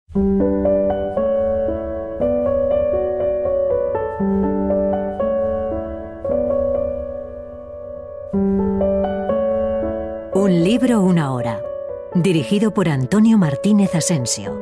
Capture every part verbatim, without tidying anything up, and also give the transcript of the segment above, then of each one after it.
Un libro, una hora. Dirigido por Antonio Martínez Asensio.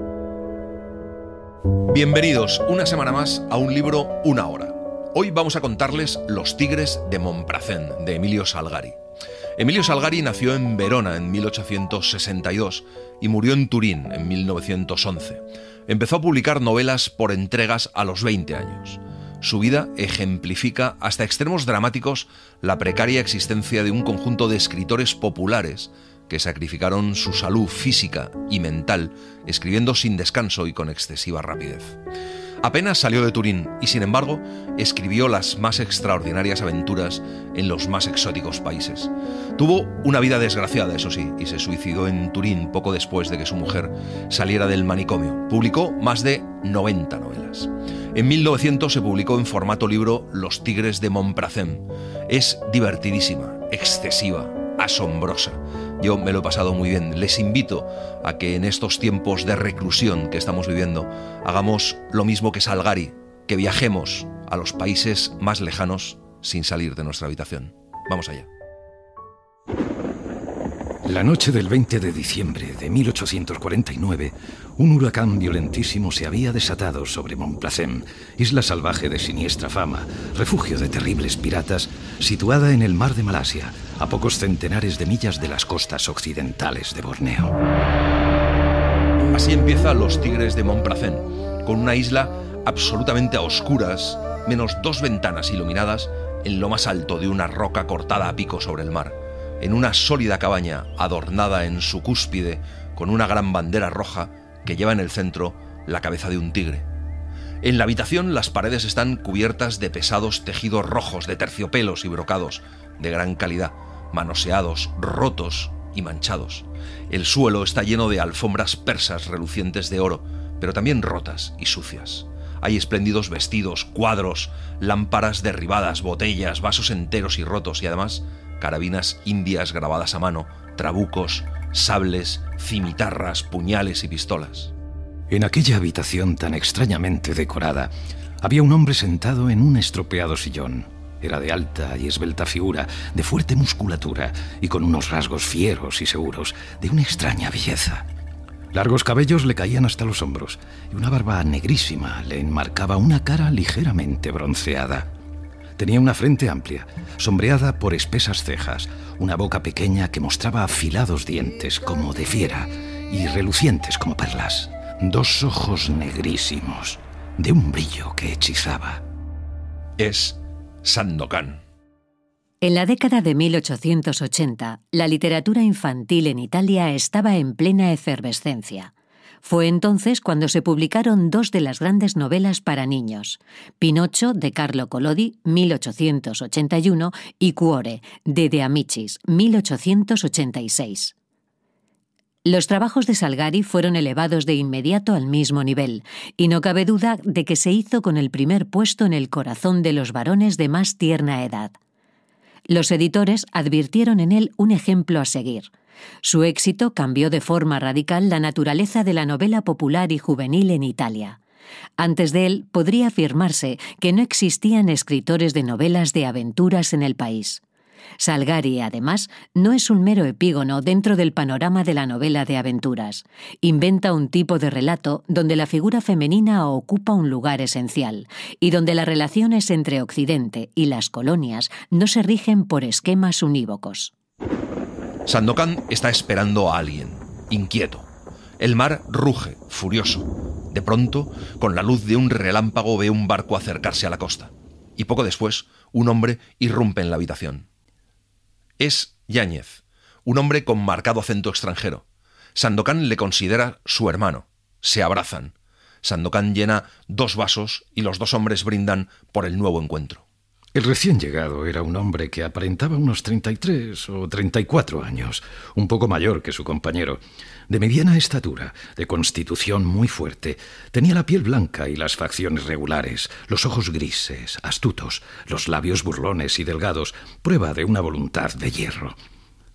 Bienvenidos una semana más a Un libro, una hora. Hoy vamos a contarles Los tigres de Montbracén, de Emilio Salgari. Emilio Salgari nació en Verona en mil ochocientos sesenta y dos y murió en Turín en mil novecientos once. Empezó a publicar novelas por entregas a los veinte años. Su vida ejemplifica hasta extremos dramáticos la precaria existencia de un conjunto de escritores populares que sacrificaron su salud física y mental escribiendo sin descanso y con excesiva rapidez. Apenas salió de Turín y, sin embargo, escribió las más extraordinarias aventuras en los más exóticos países. Tuvo una vida desgraciada, eso sí, y se suicidó en Turín poco después de que su mujer saliera del manicomio. Publicó más de noventa novelas. En mil novecientos se publicó en formato libro Los tigres de Montbracén. Es divertidísima, excesiva, asombrosa. Yo me lo he pasado muy bien. Les invito a que en estos tiempos de reclusión que estamos viviendo hagamos lo mismo que Salgari, que viajemos a los países más lejanos sin salir de nuestra habitación. Vamos allá. La noche del veinte de diciembre de mil ochocientos cuarenta y nueve, un huracán violentísimo se había desatado sobre Montbracén, isla salvaje de siniestra fama, refugio de terribles piratas, situada en el mar de Malasia, a pocos centenares de millas de las costas occidentales de Borneo. Así empieza Los tigres de Montbracén, con una isla absolutamente a oscuras, menos dos ventanas iluminadas en lo más alto de una roca cortada a pico sobre el mar, en una sólida cabaña adornada en su cúspide con una gran bandera roja que lleva en el centro la cabeza de un tigre. En la habitación las paredes están cubiertas de pesados tejidos rojos de terciopelos y brocados de gran calidad, manoseados, rotos y manchados. El suelo está lleno de alfombras persas relucientes de oro, pero también rotas y sucias. Hay espléndidos vestidos, cuadros, lámparas derribadas, botellas, vasos enteros y rotos y además carabinas indias grabadas a mano, trabucos, sables, cimitarras, puñales y pistolas. En aquella habitación tan extrañamente decorada, había un hombre sentado en un estropeado sillón. Era de alta y esbelta figura, de fuerte musculatura y con unos rasgos fieros y seguros, de una extraña belleza. Largos cabellos le caían hasta los hombros y una barba negrísima le enmarcaba una cara ligeramente bronceada. Tenía una frente amplia, sombreada por espesas cejas, una boca pequeña que mostraba afilados dientes como de fiera y relucientes como perlas, dos ojos negrísimos, de un brillo que hechizaba. Es Sandokan. En la década de mil ochocientos ochenta, la literatura infantil en Italia estaba en plena efervescencia. Fue entonces cuando se publicaron dos de las grandes novelas para niños, Pinocho, de Carlo Collodi, mil ochocientos ochenta y uno, y Cuore, de De Amicis, mil ochocientos ochenta y seis. Los trabajos de Salgari fueron elevados de inmediato al mismo nivel, y no cabe duda de que se hizo con el primer puesto en el corazón de los varones de más tierna edad. Los editores advirtieron en él un ejemplo a seguir. Su éxito cambió de forma radical la naturaleza de la novela popular y juvenil en Italia. Antes de él podría afirmarse que no existían escritores de novelas de aventuras en el país. Salgari, además, no es un mero epígono dentro del panorama de la novela de aventuras. Inventa un tipo de relato donde la figura femenina ocupa un lugar esencial y donde las relaciones entre Occidente y las colonias no se rigen por esquemas unívocos. Sandokan está esperando a alguien, inquieto. El mar ruge, furioso. De pronto, con la luz de un relámpago ve un barco acercarse a la costa. Y poco después, un hombre irrumpe en la habitación. Es Yáñez, un hombre con marcado acento extranjero. Sandokan le considera su hermano. Se abrazan. Sandokan llena dos vasos y los dos hombres brindan por el nuevo encuentro. El recién llegado era un hombre que aparentaba unos treinta y tres o treinta y cuatro años, un poco mayor que su compañero. De mediana estatura, de constitución muy fuerte, tenía la piel blanca y las facciones regulares, los ojos grises, astutos, los labios burlones y delgados, prueba de una voluntad de hierro.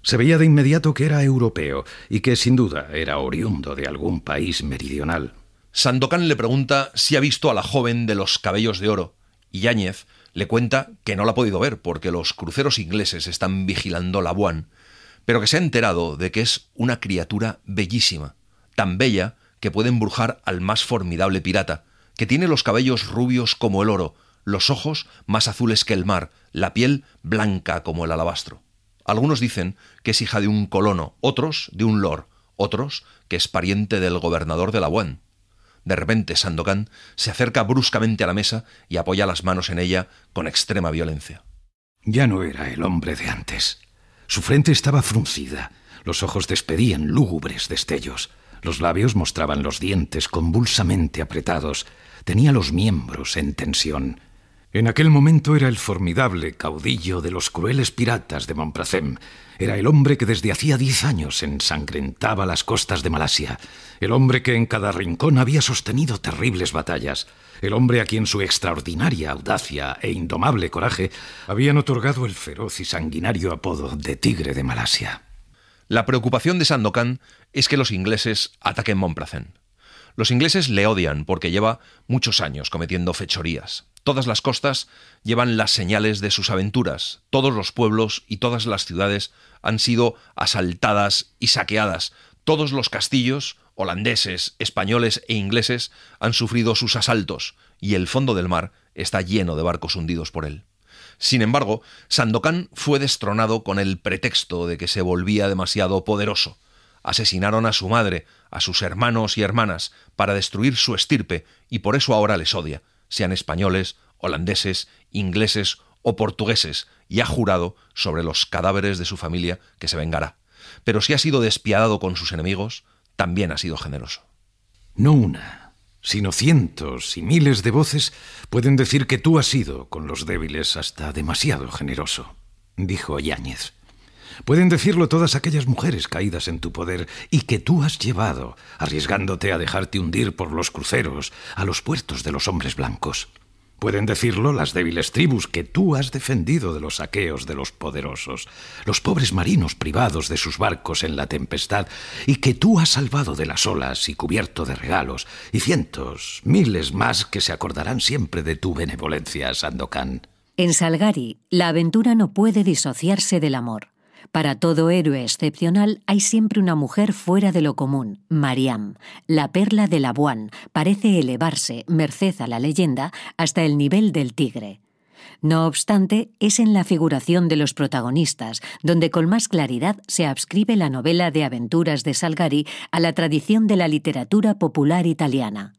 Se veía de inmediato que era europeo y que sin duda era oriundo de algún país meridional. Sandokan le pregunta si ha visto a la joven de los cabellos de oro y Yáñez le cuenta que no la ha podido ver porque los cruceros ingleses están vigilando Labuan, pero que se ha enterado de que es una criatura bellísima, tan bella que puede embrujar al más formidable pirata, que tiene los cabellos rubios como el oro, los ojos más azules que el mar, la piel blanca como el alabastro. Algunos dicen que es hija de un colono, otros de un lord, otros que es pariente del gobernador de Labuan. De repente Sandokan se acerca bruscamente a la mesa y apoya las manos en ella con extrema violencia. Ya no era el hombre de antes. Su frente estaba fruncida, los ojos despedían lúgubres destellos, los labios mostraban los dientes convulsamente apretados, tenía los miembros en tensión. En aquel momento era el formidable caudillo de los crueles piratas de Montpracem. Era el hombre que desde hacía diez años ensangrentaba las costas de Malasia. El hombre que en cada rincón había sostenido terribles batallas. El hombre a quien su extraordinaria audacia e indomable coraje habían otorgado el feroz y sanguinario apodo de Tigre de Malasia. La preocupación de Sandokan es que los ingleses ataquen Montpracem. Los ingleses le odian porque lleva muchos años cometiendo fechorías. Todas las costas llevan las señales de sus aventuras. Todos los pueblos y todas las ciudades han sido asaltadas y saqueadas. Todos los castillos, holandeses, españoles e ingleses, han sufrido sus asaltos y el fondo del mar está lleno de barcos hundidos por él. Sin embargo, Sandokan fue destronado con el pretexto de que se volvía demasiado poderoso. Asesinaron a su madre, a sus hermanos y hermanas, para destruir su estirpe y por eso ahora les odia, sean españoles, holandeses, ingleses o portugueses, y ha jurado sobre los cadáveres de su familia que se vengará. Pero si ha sido despiadado con sus enemigos, también ha sido generoso. No una, sino cientos y miles de voces pueden decir que tú has sido, con los débiles, hasta demasiado generoso, dijo Yáñez. Pueden decirlo todas aquellas mujeres caídas en tu poder y que tú has llevado, arriesgándote a dejarte hundir por los cruceros, a los puertos de los hombres blancos. Pueden decirlo las débiles tribus que tú has defendido de los saqueos de los poderosos, los pobres marinos privados de sus barcos en la tempestad y que tú has salvado de las olas y cubierto de regalos, y cientos, miles más que se acordarán siempre de tu benevolencia, Sandokan. En Salgari, la aventura no puede disociarse del amor. Para todo héroe excepcional hay siempre una mujer fuera de lo común, Mariam. La perla de Labuan parece elevarse, merced a la leyenda, hasta el nivel del tigre. No obstante, es en la figuración de los protagonistas donde con más claridad se adscribe la novela de aventuras de Salgari a la tradición de la literatura popular italiana.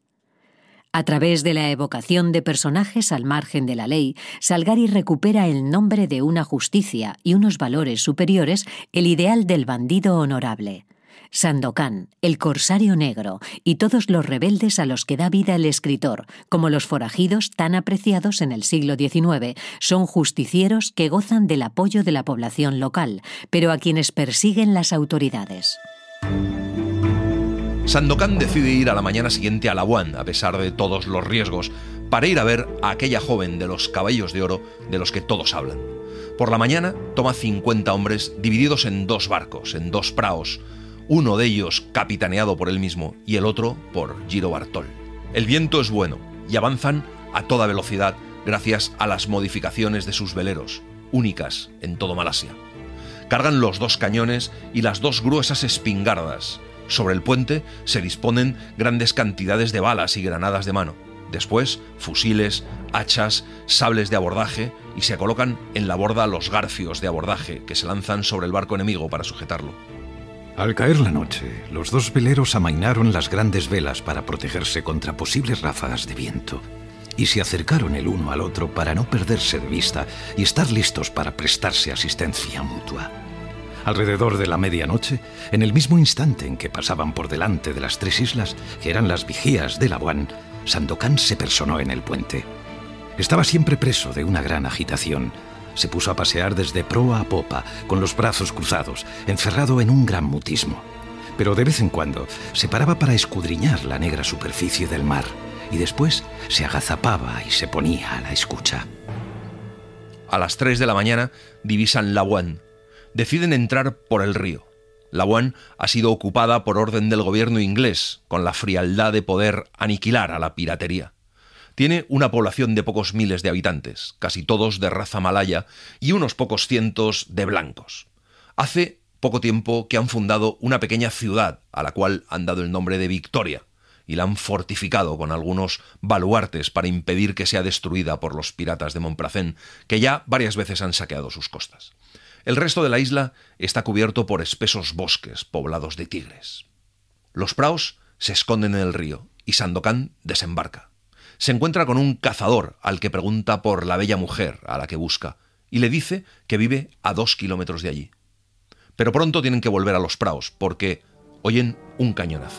A través de la evocación de personajes al margen de la ley, Salgari recupera el nombre de una justicia y unos valores superiores, el ideal del bandido honorable. Sandokan, el corsario negro y todos los rebeldes a los que da vida el escritor, como los forajidos tan apreciados en el siglo diecinueve, son justicieros que gozan del apoyo de la población local, pero a quienes persiguen las autoridades. Sandokan decide ir a la mañana siguiente a Labuan, a pesar de todos los riesgos, para ir a ver a aquella joven de los cabellos de oro de los que todos hablan. Por la mañana toma cincuenta hombres divididos en dos barcos, en dos praos, uno de ellos capitaneado por él mismo y el otro por Giro Bartol. El viento es bueno y avanzan a toda velocidad gracias a las modificaciones de sus veleros, únicas en todo Malasia. Cargan los dos cañones y las dos gruesas espingardas. Sobre el puente se disponen grandes cantidades de balas y granadas de mano. Después, fusiles, hachas, sables de abordaje y se colocan en la borda los garfios de abordaje que se lanzan sobre el barco enemigo para sujetarlo. Al caer la noche, los dos veleros amainaron las grandes velas para protegerse contra posibles ráfagas de viento y se acercaron el uno al otro para no perderse de vista y estar listos para prestarse asistencia mutua. Alrededor de la medianoche, en el mismo instante en que pasaban por delante de las tres islas, que eran las vigías de Labuan, Sandokan se personó en el puente. Estaba siempre preso de una gran agitación. Se puso a pasear desde proa a popa, con los brazos cruzados, encerrado en un gran mutismo. Pero de vez en cuando se paraba para escudriñar la negra superficie del mar, y después se agazapaba y se ponía a la escucha. A las tres de la mañana divisan Labuan. Deciden entrar por el río. Labuan ha sido ocupada por orden del gobierno inglés, con la frialdad de poder aniquilar a la piratería. Tiene una población de pocos miles de habitantes, casi todos de raza malaya, y unos pocos cientos de blancos. Hace poco tiempo que han fundado una pequeña ciudad, a la cual han dado el nombre de Victoria, y la han fortificado con algunos baluartes para impedir que sea destruida por los piratas de Montprazen, que ya varias veces han saqueado sus costas. El resto de la isla está cubierto por espesos bosques poblados de tigres. Los praos se esconden en el río y Sandokan desembarca. Se encuentra con un cazador al que pregunta por la bella mujer a la que busca y le dice que vive a dos kilómetros de allí. Pero pronto tienen que volver a los praos porque oyen un cañonazo.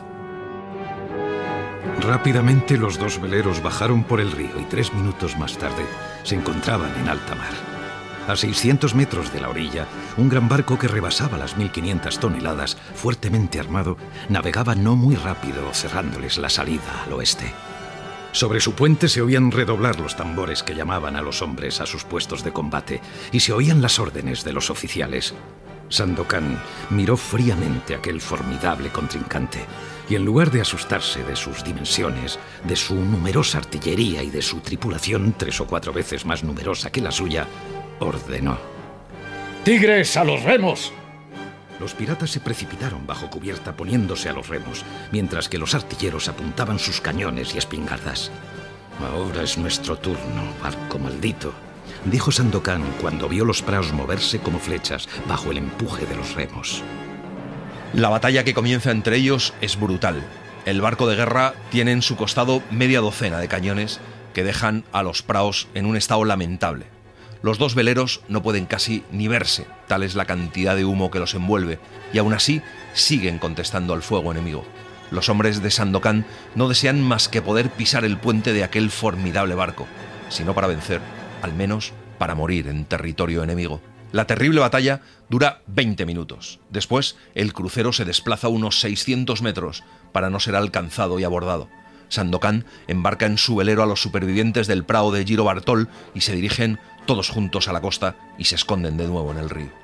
Rápidamente los dos veleros bajaron por el río y tres minutos más tarde se encontraban en alta mar. A seiscientos metros de la orilla, un gran barco que rebasaba las mil quinientas toneladas, fuertemente armado, navegaba no muy rápido, cerrándoles la salida al oeste. Sobre su puente se oían redoblar los tambores que llamaban a los hombres a sus puestos de combate y se oían las órdenes de los oficiales. Sandokan miró fríamente a aquel formidable contrincante y en lugar de asustarse de sus dimensiones, de su numerosa artillería y de su tripulación tres o cuatro veces más numerosa que la suya, ordenó: ¡Tigres a los remos! Los piratas se precipitaron bajo cubierta poniéndose a los remos, mientras que los artilleros apuntaban sus cañones y espingardas. «Ahora es nuestro turno, barco maldito», dijo Sandokan cuando vio los praos moverse como flechas bajo el empuje de los remos. La batalla que comienza entre ellos es brutal. El barco de guerra tiene en su costado media docena de cañones que dejan a los praos en un estado lamentable. Los dos veleros no pueden casi ni verse, tal es la cantidad de humo que los envuelve, y aún así siguen contestando al fuego enemigo. Los hombres de Sandokan no desean más que poder pisar el puente de aquel formidable barco, sino para vencer, al menos para morir en territorio enemigo. La terrible batalla dura veinte minutos. Después, el crucero se desplaza unos seiscientos metros para no ser alcanzado y abordado. Sandokan embarca en su velero a los supervivientes del prao de Giro Bartol y se dirigen todos juntos a la costa y se esconden de nuevo en el río.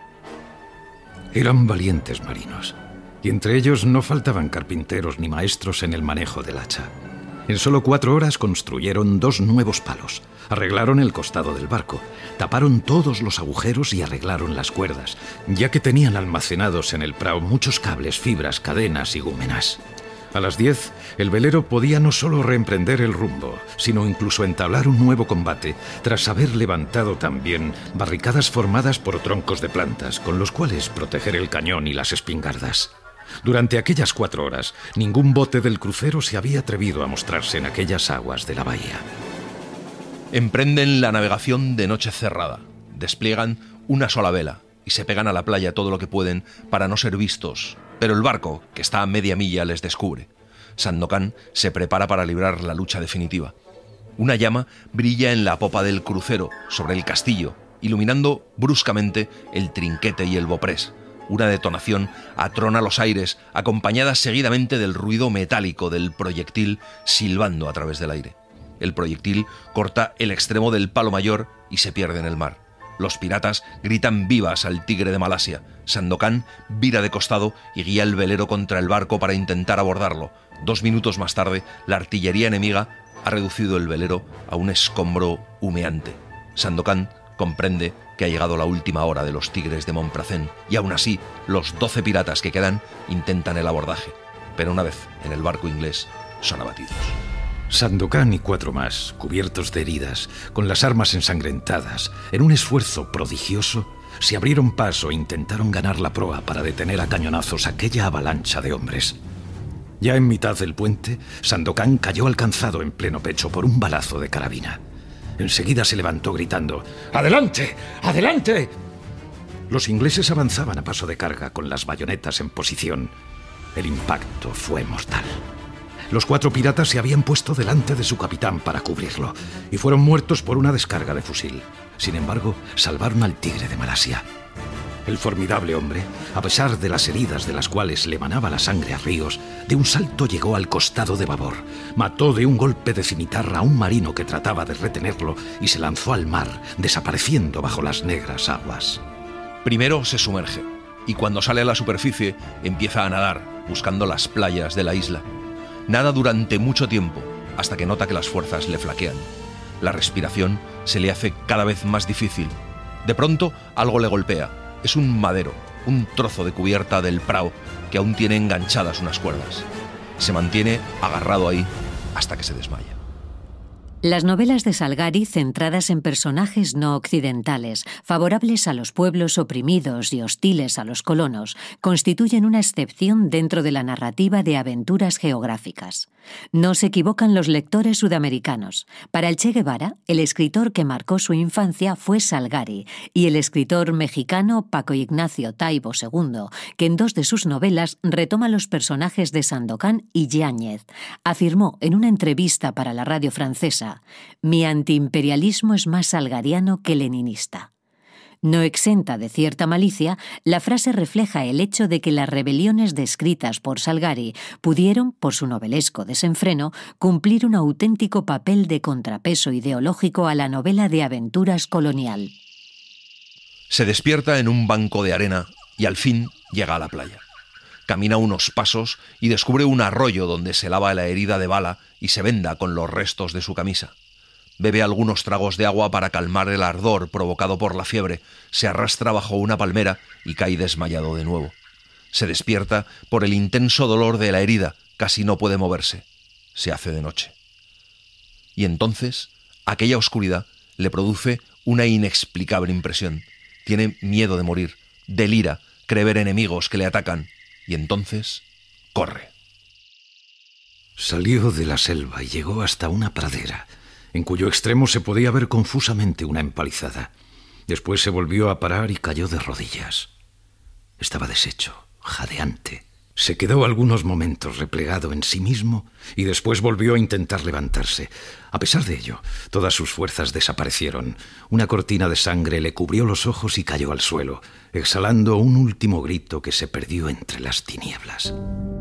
Eran valientes marinos, y entre ellos no faltaban carpinteros ni maestros en el manejo del hacha. En solo cuatro horas construyeron dos nuevos palos, arreglaron el costado del barco, taparon todos los agujeros y arreglaron las cuerdas, ya que tenían almacenados en el prao muchos cables, fibras, cadenas y gúmenas. A las diez, el velero podía no solo reemprender el rumbo, sino incluso entablar un nuevo combate, tras haber levantado también barricadas formadas por troncos de plantas, con los cuales proteger el cañón y las espingardas. Durante aquellas cuatro horas, ningún bote del crucero se había atrevido a mostrarse en aquellas aguas de la bahía. Emprenden la navegación de noche cerrada, despliegan una sola vela y se pegan a la playa todo lo que pueden para no ser vistos, pero el barco, que está a media milla, les descubre. Sandokan se prepara para librar la lucha definitiva. Una llama brilla en la popa del crucero, sobre el castillo, iluminando bruscamente el trinquete y el boprés. Una detonación atrona los aires, acompañada seguidamente del ruido metálico del proyectil silbando a través del aire. El proyectil corta el extremo del palo mayor y se pierde en el mar. Los piratas gritan vivas al tigre de Malasia. Sandokan vira de costado y guía el velero contra el barco para intentar abordarlo. Dos minutos más tarde, la artillería enemiga ha reducido el velero a un escombro humeante. Sandokan comprende que ha llegado la última hora de los tigres de Montprazen y aún así los doce piratas que quedan intentan el abordaje, pero una vez en el barco inglés son abatidos. Sandokan y cuatro más, cubiertos de heridas, con las armas ensangrentadas, en un esfuerzo prodigioso, se abrieron paso e intentaron ganar la proa para detener a cañonazos aquella avalancha de hombres. Ya en mitad del puente, Sandokan cayó alcanzado en pleno pecho por un balazo de carabina. Enseguida se levantó gritando: ¡Adelante! ¡Adelante! Los ingleses avanzaban a paso de carga con las bayonetas en posición. El impacto fue mortal. Los cuatro piratas se habían puesto delante de su capitán para cubrirlo y fueron muertos por una descarga de fusil. Sin embargo, salvaron al tigre de Malasia. El formidable hombre, a pesar de las heridas de las cuales le manaba la sangre a ríos, de un salto llegó al costado de babor, mató de un golpe de cimitarra a un marino que trataba de retenerlo y se lanzó al mar, desapareciendo bajo las negras aguas. Primero se sumerge y cuando sale a la superficie empieza a nadar, buscando las playas de la isla. Nada durante mucho tiempo, hasta que nota que las fuerzas le flaquean. La respiración se le hace cada vez más difícil. De pronto, algo le golpea. Es un madero, un trozo de cubierta del prao que aún tiene enganchadas unas cuerdas. Se mantiene agarrado ahí hasta que se desmaya. Las novelas de Salgari, centradas en personajes no occidentales, favorables a los pueblos oprimidos y hostiles a los colonos, constituyen una excepción dentro de la narrativa de aventuras geográficas. No se equivocan los lectores sudamericanos. Para el Che Guevara, el escritor que marcó su infancia fue Salgari, y el escritor mexicano Paco Ignacio Taibo segundo, que en dos de sus novelas retoma los personajes de Sandokan y Yáñez, afirmó en una entrevista para la radio francesa: «Mi antiimperialismo es más salgariano que leninista». No exenta de cierta malicia, la frase refleja el hecho de que las rebeliones descritas por Salgari pudieron, por su novelesco desenfreno, cumplir un auténtico papel de contrapeso ideológico a la novela de aventuras colonial. Se despierta en un banco de arena y al fin llega a la playa. Camina unos pasos y descubre un arroyo donde se lava la herida de bala y se venda con los restos de su camisa. Bebe algunos tragos de agua para calmar el ardor provocado por la fiebre, se arrastra bajo una palmera y cae desmayado de nuevo. Se despierta por el intenso dolor de la herida, casi no puede moverse. Se hace de noche. Y entonces, aquella oscuridad le produce una inexplicable impresión. Tiene miedo de morir, delira, cree ver enemigos que le atacan, y entonces corre. Salió de la selva y llegó hasta una pradera, en cuyo extremo se podía ver confusamente una empalizada. Después se volvió a parar y cayó de rodillas. Estaba deshecho, jadeante. Se quedó algunos momentos replegado en sí mismo y después volvió a intentar levantarse. A pesar de ello, todas sus fuerzas desaparecieron. Una cortina de sangre le cubrió los ojos y cayó al suelo, exhalando un último grito que se perdió entre las tinieblas.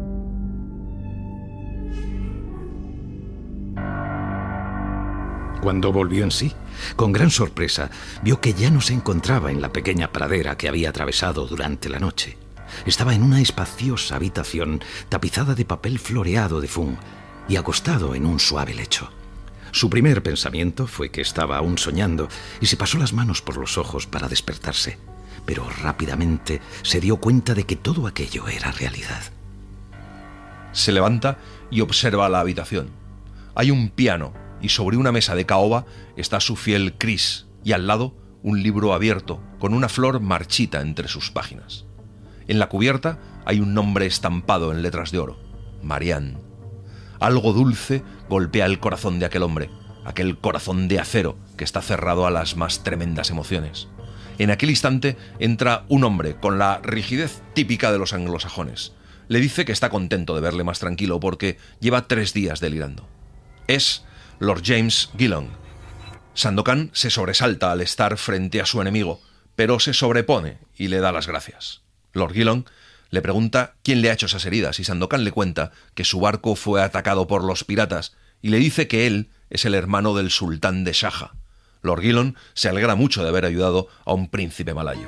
Cuando volvió en sí, con gran sorpresa, vio que ya no se encontraba en la pequeña pradera que había atravesado durante la noche. Estaba en una espaciosa habitación tapizada de papel floreado de fún y acostado en un suave lecho. Su primer pensamiento fue que estaba aún soñando y se pasó las manos por los ojos para despertarse, pero rápidamente se dio cuenta de que todo aquello era realidad. Se levanta y observa la habitación. Hay un piano y sobre una mesa de caoba está su fiel Chris y al lado un libro abierto con una flor marchita entre sus páginas. En la cubierta hay un nombre estampado en letras de oro: Marianne. Algo dulce golpea el corazón de aquel hombre, aquel corazón de acero que está cerrado a las más tremendas emociones. En aquel instante entra un hombre con la rigidez típica de los anglosajones. Le dice que está contento de verle más tranquilo porque lleva tres días delirando. Es Lord James Gillong. Sandokan se sobresalta al estar frente a su enemigo, pero se sobrepone y le da las gracias. Lord Gillong le pregunta quién le ha hecho esas heridas y Sandokan le cuenta que su barco fue atacado por los piratas y le dice que él es el hermano del sultán de Shaja. Lord Gillong se alegra mucho de haber ayudado a un príncipe malayo.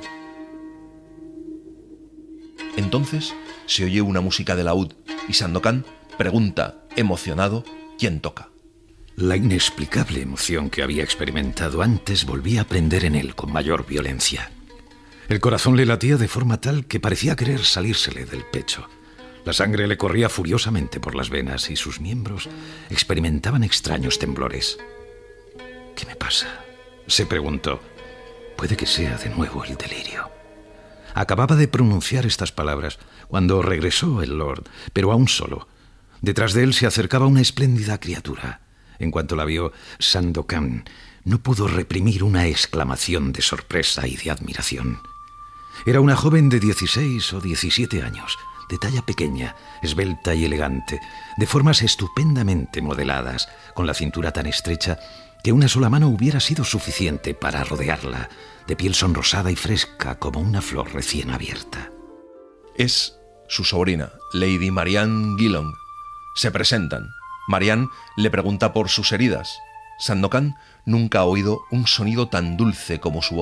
Entonces se oye una música de laúd y Sandokan pregunta, emocionado, quién toca. La inexplicable emoción que había experimentado antes volvía a prender en él con mayor violencia. El corazón le latía de forma tal que parecía querer salírsele del pecho. La sangre le corría furiosamente por las venas y sus miembros experimentaban extraños temblores. ¿Qué me pasa?, se preguntó. Puede que sea de nuevo el delirio. Acababa de pronunciar estas palabras cuando regresó el Lord, pero aún solo. Detrás de él se acercaba una espléndida criatura. En cuanto la vio, Sandokan no pudo reprimir una exclamación de sorpresa y de admiración. Era una joven de dieciséis o diecisiete años, de talla pequeña, esbelta y elegante, de formas estupendamente modeladas, con la cintura tan estrecha que una sola mano hubiera sido suficiente para rodearla, de piel sonrosada y fresca como una flor recién abierta. Es su sobrina, Lady Marianne Gillong. Se presentan. Marianne le pregunta por sus heridas. Sandokan nunca ha oído un sonido tan dulce como su voz,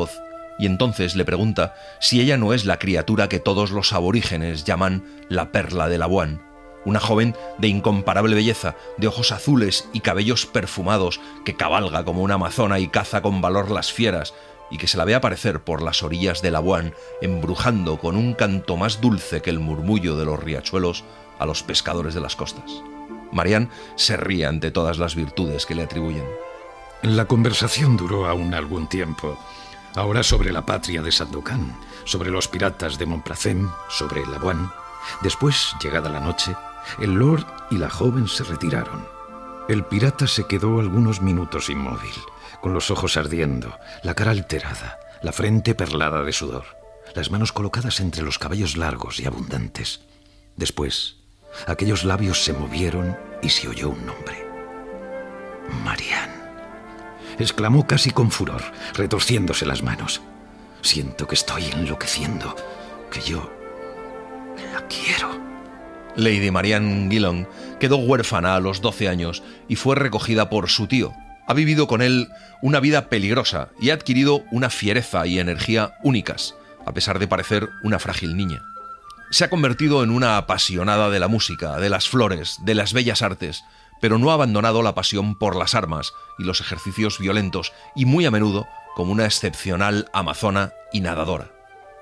y entonces le pregunta si ella no es la criatura que todos los aborígenes llaman la perla de Labuan, una joven de incomparable belleza, de ojos azules y cabellos perfumados, que cabalga como una amazona y caza con valor las fieras, y que se la ve aparecer por las orillas de Labuan, embrujando con un canto más dulce que el murmullo de los riachuelos a los pescadores de las costas. Marianne se ríe ante todas las virtudes que le atribuyen. La conversación duró aún algún tiempo. Ahora sobre la patria de Sandokan, sobre los piratas de Montpracem, sobre Labuan. Después, llegada la noche, el lord y la joven se retiraron. El pirata se quedó algunos minutos inmóvil, con los ojos ardiendo, la cara alterada, la frente perlada de sudor, las manos colocadas entre los cabellos largos y abundantes. Después, aquellos labios se movieron y se oyó un nombre. Marianne. Exclamó casi con furor, retorciéndose las manos. Siento que estoy enloqueciendo, que yo la quiero. Lady Marianne Gillon quedó huérfana a los doce años y fue recogida por su tío. Ha vivido con él una vida peligrosa y ha adquirido una fiereza y energía únicas, a pesar de parecer una frágil niña. Se ha convertido en una apasionada de la música, de las flores, de las bellas artes, pero no ha abandonado la pasión por las armas y los ejercicios violentos, y muy a menudo como una excepcional amazona y nadadora.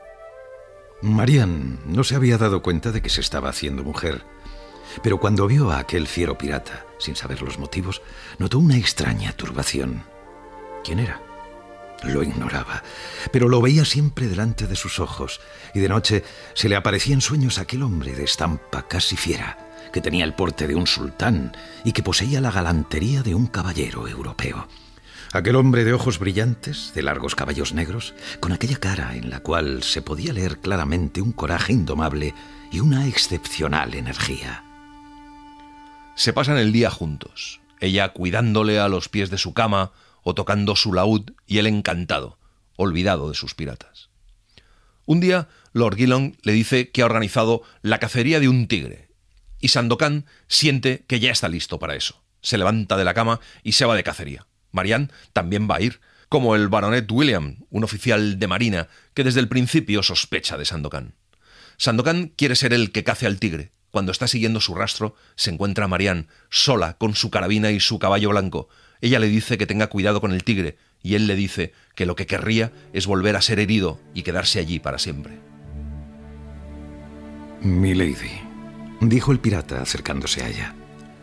Marianne no se había dado cuenta de que se estaba haciendo mujer, pero cuando vio a aquel fiero pirata, sin saber los motivos, notó una extraña turbación. ¿Quién era? Lo ignoraba, pero lo veía siempre delante de sus ojos, y de noche se le aparecía en sueños aquel hombre de estampa casi fiera, que tenía el porte de un sultán y que poseía la galantería de un caballero europeo. Aquel hombre de ojos brillantes, de largos cabellos negros, con aquella cara en la cual se podía leer claramente un coraje indomable y una excepcional energía. Se pasan el día juntos, ella cuidándole a los pies de su cama o tocando su laúd, y él encantado, olvidado de sus piratas. Un día, Lord Gillon le dice que ha organizado la cacería de un tigre, y Sandokan siente que ya está listo para eso. Se levanta de la cama y se va de cacería. Marianne también va a ir, como el baronet William, un oficial de marina que desde el principio sospecha de Sandokan. Sandokan quiere ser el que cace al tigre. Cuando está siguiendo su rastro, se encuentra a Marianne, sola, con su carabina y su caballo blanco. Ella le dice que tenga cuidado con el tigre, y él le dice que lo que querría es volver a ser herido y quedarse allí para siempre. Milady, dijo el pirata acercándose a ella,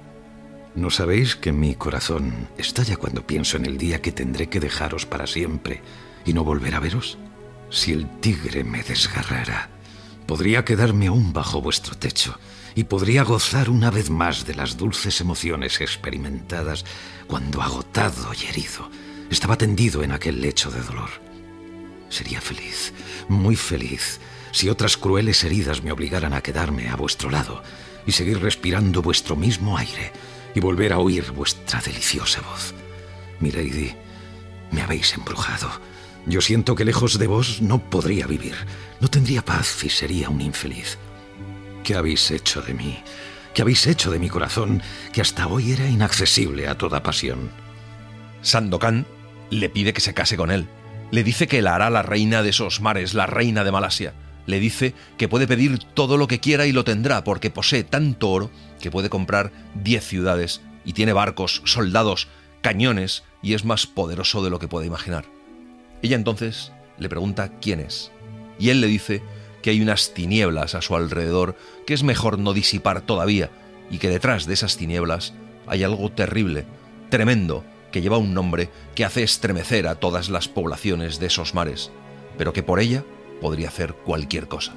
¿no sabéis que mi corazón estalla cuando pienso en el día que tendré que dejaros para siempre y no volver a veros? Si el tigre me desgarrara, podría quedarme aún bajo vuestro techo y podría gozar una vez más de las dulces emociones experimentadas cuando, agotado y herido, estaba tendido en aquel lecho de dolor. Sería feliz, muy feliz, si otras crueles heridas me obligaran a quedarme a vuestro lado y seguir respirando vuestro mismo aire y volver a oír vuestra deliciosa voz. Milady, me habéis embrujado. Yo siento que lejos de vos no podría vivir, no tendría paz y sería un infeliz. ¿Qué habéis hecho de mí? ¿Qué habéis hecho de mi corazón, que hasta hoy era inaccesible a toda pasión? Sandokan le pide que se case con él. Le dice que la hará la reina de esos mares, la reina de Malasia. Le dice que puede pedir todo lo que quiera y lo tendrá, porque posee tanto oro que puede comprar diez ciudades y tiene barcos, soldados, cañones, y es más poderoso de lo que puede imaginar. Ella entonces le pregunta quién es, y él le dice que hay unas tinieblas a su alrededor que es mejor no disipar todavía, y que detrás de esas tinieblas hay algo terrible, tremendo, que lleva un nombre que hace estremecer a todas las poblaciones de esos mares, pero que por ella podría hacer cualquier cosa.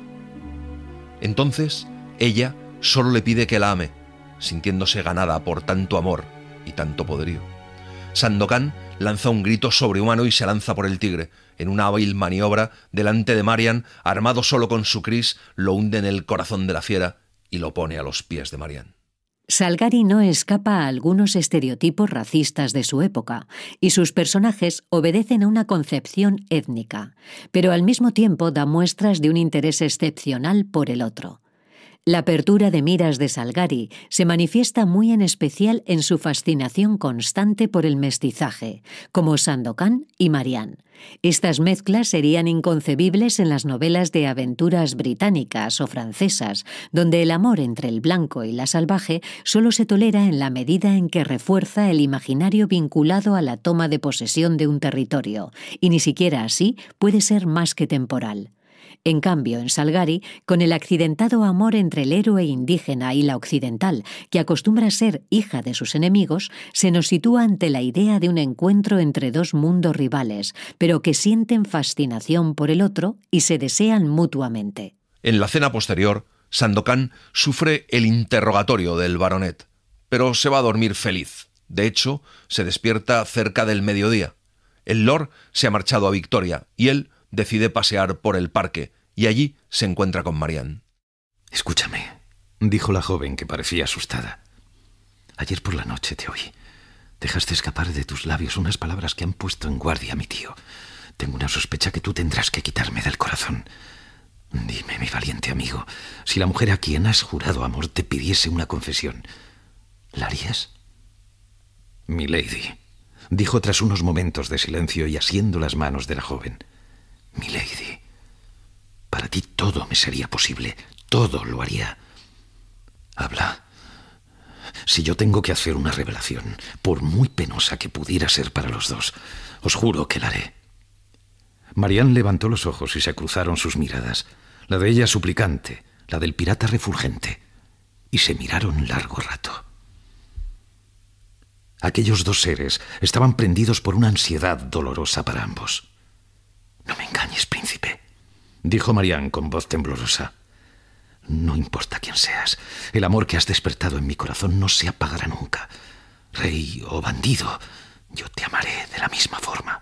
Entonces, ella solo le pide que la ame, sintiéndose ganada por tanto amor y tanto poderío. Sandokan lanza un grito sobrehumano y se lanza por el tigre. En una hábil maniobra, delante de Marianne, armado solo con su kris, lo hunde en el corazón de la fiera y lo pone a los pies de Marianne. Salgari no escapa a algunos estereotipos racistas de su época, y sus personajes obedecen a una concepción étnica, pero al mismo tiempo da muestras de un interés excepcional por el otro. La apertura de miras de Salgari se manifiesta muy en especial en su fascinación constante por el mestizaje, como Sandokan y Marianne. Estas mezclas serían inconcebibles en las novelas de aventuras británicas o francesas, donde el amor entre el blanco y la salvaje solo se tolera en la medida en que refuerza el imaginario vinculado a la toma de posesión de un territorio, y ni siquiera así puede ser más que temporal. En cambio, en Salgari, con el accidentado amor entre el héroe indígena y la occidental, que acostumbra a ser hija de sus enemigos, se nos sitúa ante la idea de un encuentro entre dos mundos rivales, pero que sienten fascinación por el otro y se desean mutuamente. En la cena posterior, Sandokan sufre el interrogatorio del baronet, pero se va a dormir feliz. De hecho, se despierta cerca del mediodía. El lord se ha marchado a Victoria y él decide pasear por el parque y allí se encuentra con Marianne. Escúchame, dijo la joven que parecía asustada. Ayer por la noche te oí. Dejaste escapar de tus labios unas palabras que han puesto en guardia a mi tío. Tengo una sospecha que tú tendrás que quitarme del corazón. Dime, mi valiente amigo, si la mujer a quien has jurado amor te pidiese una confesión, ¿la harías? Milady, dijo tras unos momentos de silencio y asiendo las manos de la joven. Milady, para ti todo me sería posible, todo lo haría. Habla. Si yo tengo que hacer una revelación, por muy penosa que pudiera ser para los dos, os juro que la haré. Marianne levantó los ojos y se cruzaron sus miradas, la de ella suplicante, la del pirata refulgente, y se miraron largo rato. Aquellos dos seres estaban prendidos por una ansiedad dolorosa para ambos. «No me engañes, príncipe», dijo Marianne con voz temblorosa. «No importa quién seas, el amor que has despertado en mi corazón no se apagará nunca. Rey o bandido, yo te amaré de la misma forma».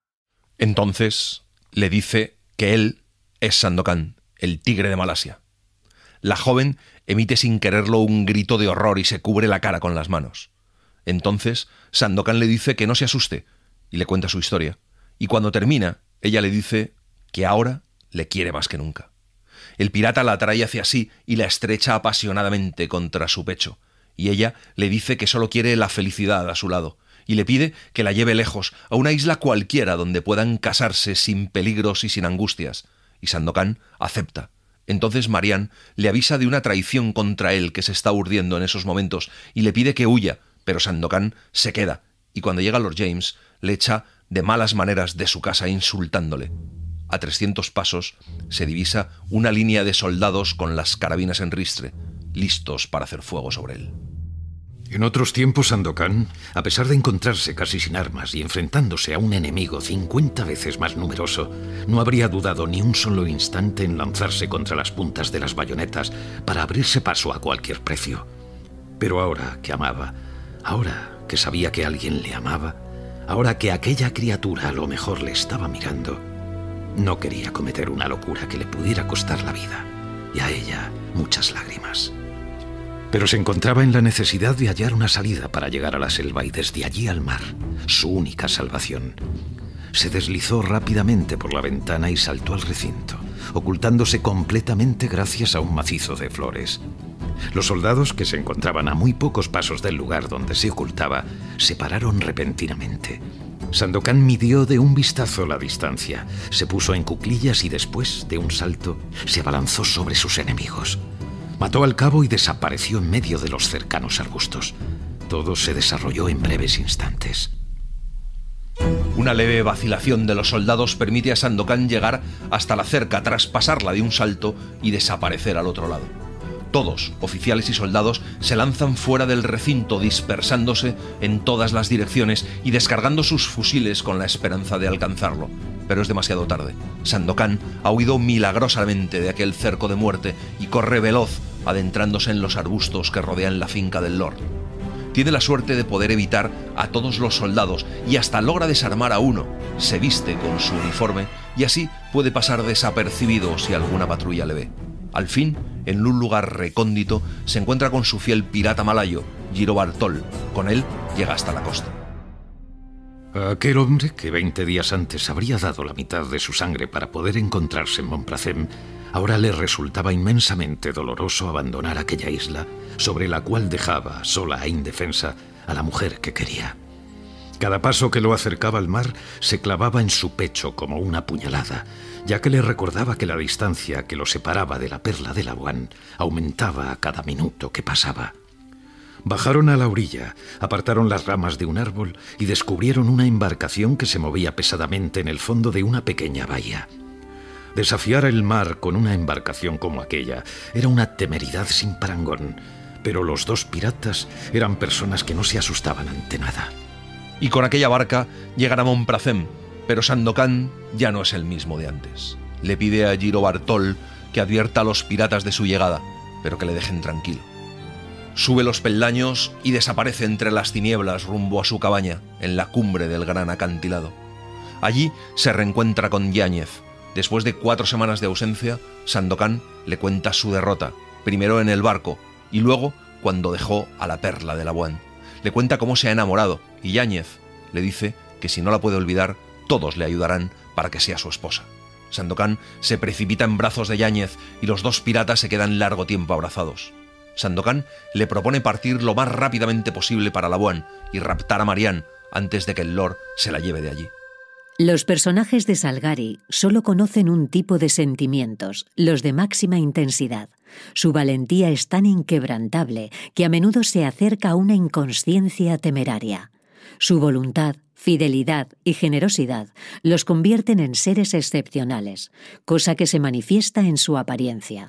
Entonces le dice que él es Sandokan, el tigre de Malasia. La joven emite sin quererlo un grito de horror y se cubre la cara con las manos. Entonces Sandokan le dice que no se asuste y le cuenta su historia. Y cuando termina, ella le dice que ahora le quiere más que nunca. El pirata la atrae hacia sí y la estrecha apasionadamente contra su pecho, y ella le dice que solo quiere la felicidad a su lado, y le pide que la lleve lejos, a una isla cualquiera donde puedan casarse sin peligros y sin angustias, y Sandokan acepta. Entonces Marianne le avisa de una traición contra él que se está urdiendo en esos momentos, y le pide que huya, pero Sandokan se queda, y cuando llega Lord James, le echa de malas maneras de su casa insultándole. A trescientos pasos se divisa una línea de soldados con las carabinas en ristre, listos para hacer fuego sobre él. En otros tiempos, Sandokan, a pesar de encontrarse casi sin armas y enfrentándose a un enemigo cincuenta veces más numeroso, no habría dudado ni un solo instante en lanzarse contra las puntas de las bayonetas para abrirse paso a cualquier precio. Pero ahora que amaba, ahora que sabía que alguien le amaba, ahora que aquella criatura a lo mejor le estaba mirando, no quería cometer una locura que le pudiera costar la vida, y a ella muchas lágrimas. Pero se encontraba en la necesidad de hallar una salida para llegar a la selva y desde allí al mar, su única salvación. Se deslizó rápidamente por la ventana y saltó al recinto, ocultándose completamente gracias a un macizo de flores. Los soldados, que se encontraban a muy pocos pasos del lugar donde se ocultaba, se pararon repentinamente. Sandokan midió de un vistazo la distancia, se puso en cuclillas y después, de un salto, se abalanzó sobre sus enemigos. Mató al cabo y desapareció en medio de los cercanos arbustos. Todo se desarrolló en breves instantes. Una leve vacilación de los soldados permite a Sandokan llegar hasta la cerca, traspasarla de un salto y desaparecer al otro lado. Todos, oficiales y soldados, se lanzan fuera del recinto, dispersándose en todas las direcciones y descargando sus fusiles con la esperanza de alcanzarlo. Pero es demasiado tarde. Sandokan ha huido milagrosamente de aquel cerco de muerte y corre veloz, adentrándose en los arbustos que rodean la finca del Lord. Tiene la suerte de poder evitar a todos los soldados y hasta logra desarmar a uno. Se viste con su uniforme y así puede pasar desapercibido si alguna patrulla le ve. Al fin, en un lugar recóndito, se encuentra con su fiel pirata malayo, Giro Bartol. Con él llega hasta la costa. Aquel hombre, que veinte días antes habría dado la mitad de su sangre para poder encontrarse en Montpracem, Ahora le resultaba inmensamente doloroso abandonar aquella isla sobre la cual dejaba, sola e indefensa, a la mujer que quería. Cada paso que lo acercaba al mar se clavaba en su pecho como una puñalada, ya que le recordaba que la distancia que lo separaba de la perla de Labuan aumentaba a cada minuto que pasaba. Bajaron a la orilla, apartaron las ramas de un árbol y descubrieron una embarcación que se movía pesadamente en el fondo de una pequeña bahía. Desafiar el mar con una embarcación como aquella era una temeridad sin parangón, pero los dos piratas eran personas que no se asustaban ante nada. Y con aquella barca llegan a Montpracem, pero Sandokan ya no es el mismo de antes. Le pide a Giro Bartol que advierta a los piratas de su llegada, pero que le dejen tranquilo. Sube los peldaños y desaparece entre las tinieblas rumbo a su cabaña, en la cumbre del gran acantilado. Allí se reencuentra con Yáñez. Después de cuatro semanas de ausencia, Sandokan le cuenta su derrota, primero en el barco y luego cuando dejó a la perla de Labuan. Le cuenta cómo se ha enamorado y Yáñez le dice que si no la puede olvidar, todos le ayudarán para que sea su esposa. Sandokan se precipita en brazos de Yáñez y los dos piratas se quedan largo tiempo abrazados. Sandokan le propone partir lo más rápidamente posible para Labuan y raptar a Marianne antes de que el Lord se la lleve de allí. Los personajes de Salgari solo conocen un tipo de sentimientos, los de máxima intensidad. Su valentía es tan inquebrantable que a menudo se acerca a una inconsciencia temeraria. Su voluntad, fidelidad y generosidad los convierten en seres excepcionales, cosa que se manifiesta en su apariencia.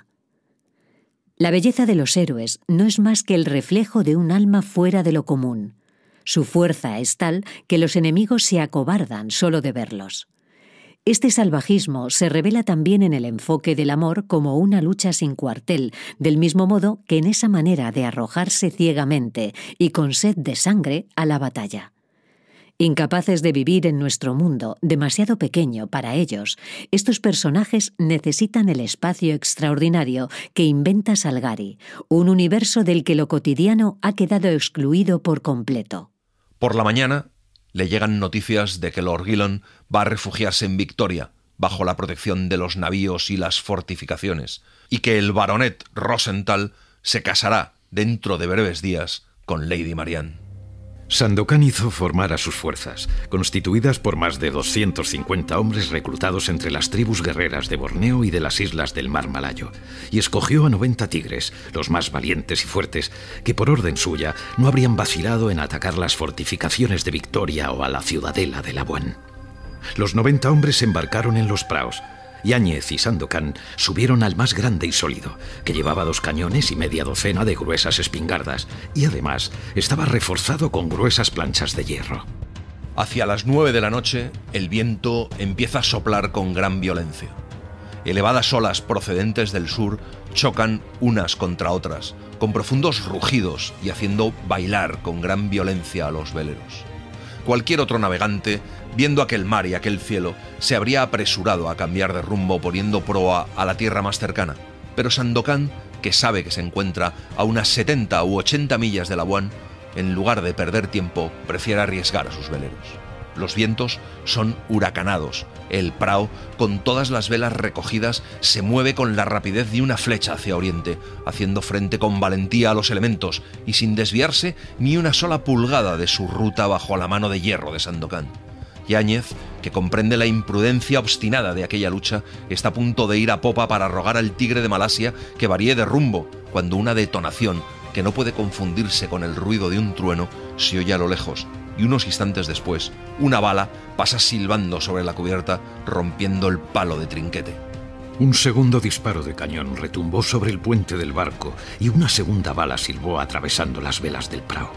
La belleza de los héroes no es más que el reflejo de un alma fuera de lo común. Su fuerza es tal que los enemigos se acobardan solo de verlos. Este salvajismo se revela también en el enfoque del amor como una lucha sin cuartel, del mismo modo que en esa manera de arrojarse ciegamente y con sed de sangre a la batalla. Incapaces de vivir en nuestro mundo, demasiado pequeño para ellos, estos personajes necesitan el espacio extraordinario que inventa Salgari, un universo del que lo cotidiano ha quedado excluido por completo. Por la mañana le llegan noticias de que Lord Gillon va a refugiarse en Victoria, bajo la protección de los navíos y las fortificaciones, y que el baronet Rosenthal se casará dentro de breves días con Lady Marianne. Sandokan hizo formar a sus fuerzas, constituidas por más de doscientos cincuenta hombres reclutados entre las tribus guerreras de Borneo y de las islas del Mar Malayo, y escogió a noventa tigres, los más valientes y fuertes, que por orden suya no habrían vacilado en atacar las fortificaciones de Victoria o a la ciudadela de Labuan. Los noventa hombres se embarcaron en los praos. Yáñez y Sandokan subieron al más grande y sólido, que llevaba dos cañones y media docena de gruesas espingardas, y además estaba reforzado con gruesas planchas de hierro. Hacia las nueve de la noche, el viento empieza a soplar con gran violencia. Elevadas olas procedentes del sur chocan unas contra otras, con profundos rugidos y haciendo bailar con gran violencia a los veleros. Cualquier otro navegante, viendo aquel mar y aquel cielo, se habría apresurado a cambiar de rumbo poniendo proa a la tierra más cercana. Pero Sandokan, que sabe que se encuentra a unas setenta u ochenta millas de Labuan, en lugar de perder tiempo, prefiere arriesgar a sus veleros. Los vientos son huracanados. El prao, con todas las velas recogidas, se mueve con la rapidez de una flecha hacia oriente, haciendo frente con valentía a los elementos y sin desviarse ni una sola pulgada de su ruta bajo la mano de hierro de Sandokan. Yáñez, que comprende la imprudencia obstinada de aquella lucha, está a punto de ir a popa para rogar al tigre de Malasia que varíe de rumbo, cuando una detonación, que no puede confundirse con el ruido de un trueno, se oye a lo lejos, y unos instantes después, una bala pasa silbando sobre la cubierta, rompiendo el palo de trinquete. Un segundo disparo de cañón retumbó sobre el puente del barco y una segunda bala silbó atravesando las velas del prao.